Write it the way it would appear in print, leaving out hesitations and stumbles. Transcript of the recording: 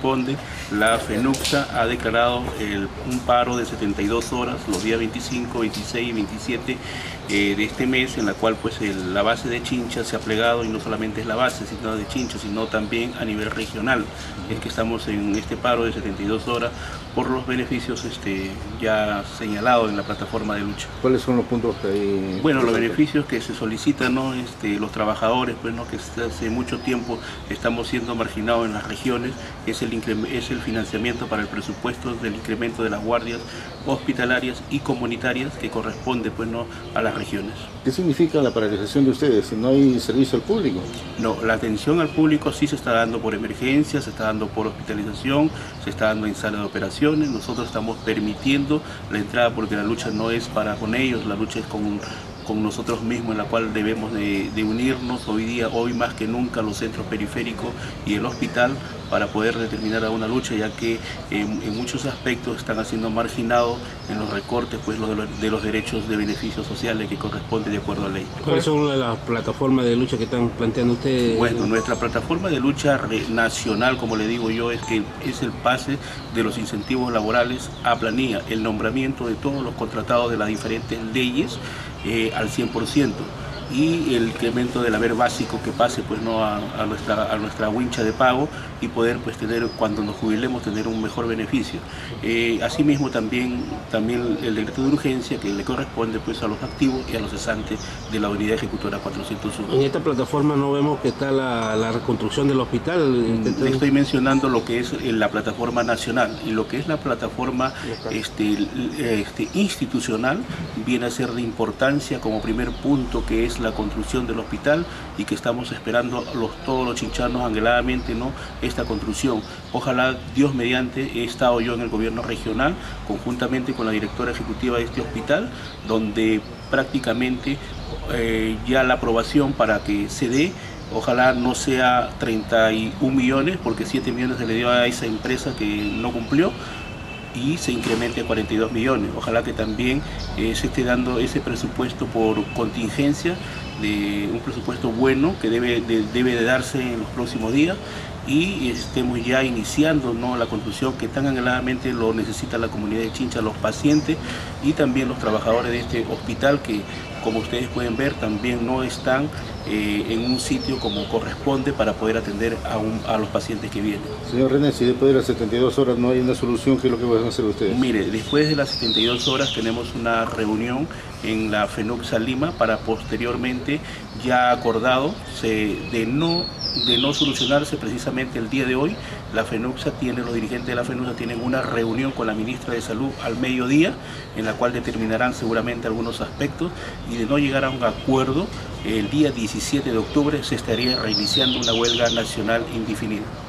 corresponde, la FENUCSA ha declarado un paro de 72 horas los días 25, 26 y 27 de este mes, en la cual pues la base de Chincha se ha plegado, y no solamente es la base sino de Chincha, sino también a nivel regional. Es que estamos en este paro de 72 horas por los beneficios ya señalados en la plataforma de lucha. ¿Cuáles son los puntos que hay? Bueno, los beneficios que se solicitan, ¿no? Los trabajadores, pues, ¿no? Que hace mucho tiempo estamos siendo marginados en las regiones, es el financiamiento para el presupuesto del incremento de las guardias hospitalarias y comunitarias que corresponde, pues, ¿no? a las regiones. ¿Qué significa la paralización de ustedes si no hay servicio al público? No, la atención al público sí se está dando por emergencia, se está dando por hospitalización, se está dando en sala de operaciones. Nosotros estamos permitiendo la entrada porque la lucha no es con ellos, la lucha es con nosotros mismos, en la cual debemos de unirnos hoy más que nunca, los centros periféricos y el hospital, para poder determinar a una lucha, ya que en muchos aspectos están siendo marginados en los recortes, pues, de los derechos de beneficios sociales que corresponden de acuerdo a ley. ¿Cuáles son las plataformas de lucha que están planteando ustedes? Bueno, nuestra plataforma de lucha nacional, como le digo yo, es el pase de los incentivos laborales a planilla, el nombramiento de todos los contratados de las diferentes leyes al 100%. Y el incremento del haber básico que pase, pues, ¿no? a nuestra wincha de pago, y poder, pues, tener, cuando nos jubilemos, tener un mejor beneficio. Asimismo también el decreto de urgencia que le corresponde, pues, a los activos y a los cesantes de la unidad ejecutora 401. En esta plataforma no vemos que está la reconstrucción del hospital. Le estoy mencionando lo que es la plataforma nacional, y lo que es la plataforma institucional viene a ser de importancia como primer punto, que es la construcción del hospital, y que estamos esperando todos los chinchanos anheladamente, ¿no? Esta construcción. Ojalá, Dios mediante, he estado yo en el gobierno regional conjuntamente con la directora ejecutiva de este hospital, donde prácticamente ya la aprobación para que se dé, ojalá no sea 31 millones, porque 7 millones se le dio a esa empresa que no cumplió, y se incremente a 42 millones. Ojalá que también se esté dando ese presupuesto por contingencia, de un presupuesto bueno que debe de darse en los próximos días, y estemos ya iniciando, ¿no? la construcción que tan anheladamente lo necesita la comunidad de Chincha, los pacientes y también los trabajadores de este hospital, que, como ustedes pueden ver, también no están en un sitio como corresponde para poder atender a los pacientes que vienen. Señor René, si después de las 72 horas no hay una solución, ¿qué es lo que van a hacer ustedes? Mire, después de las 72 horas tenemos una reunión en la FENUCSA Lima para posteriormente, ya acordado, de no solucionarse precisamente el día de hoy. La FENUCSA los dirigentes de la FENUCSA tienen una reunión con la ministra de Salud al mediodía, en la cual determinarán seguramente algunos aspectos, y de no llegar a un acuerdo, el día 17 de octubre se estaría reiniciando una huelga nacional indefinida.